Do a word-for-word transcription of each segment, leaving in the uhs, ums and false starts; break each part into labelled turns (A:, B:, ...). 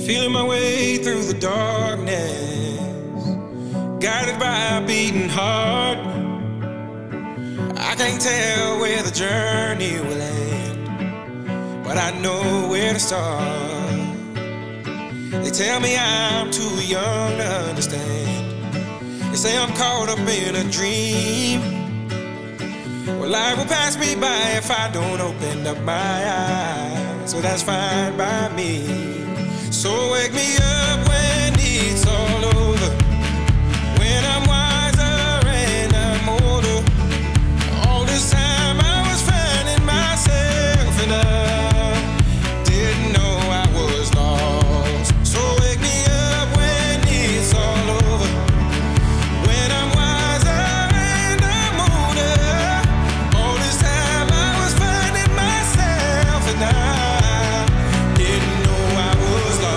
A: Feeling my way through the darkness, guided by a beating heart. I can't tell where the journey will end, but I know where to start. They tell me I'm too young to understand. They say I'm caught up in a dream. Well, life will pass me by if I don't open up my eyes, so that's fine by me. So wake me up when it's all over, when I'm wiser and I'm older. All this time I was finding myself and I didn't know I was lost. So wake me up when it's all over, when I'm wiser and I'm older. All this time I was finding myself and I didn't know I was lost.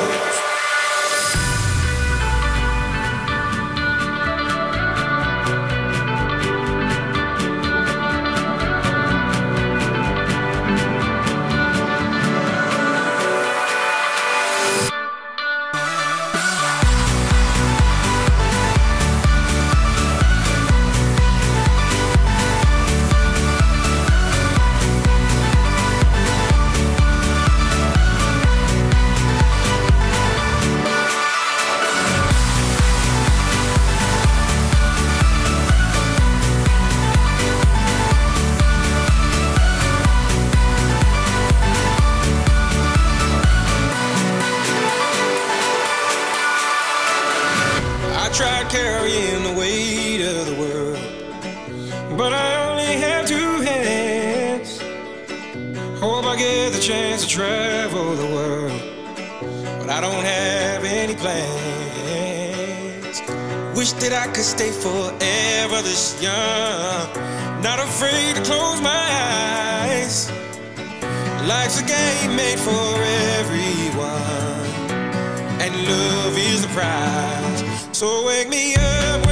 A: I tried carrying the weight of the world, but I only have two hands. Hope I get the chance to travel the world, but I don't have any plans. Wish that I could stay forever this young, not afraid to close my eyes. Life's a game made for everyone, and love is the prize. So wake me up